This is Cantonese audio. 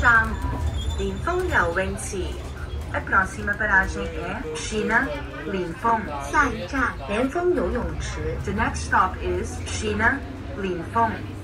站蓮峰游泳池。A próxima paragem é China, 蓮峰。 下一站莲峰游泳池。 The next stop is China, 蓮峰。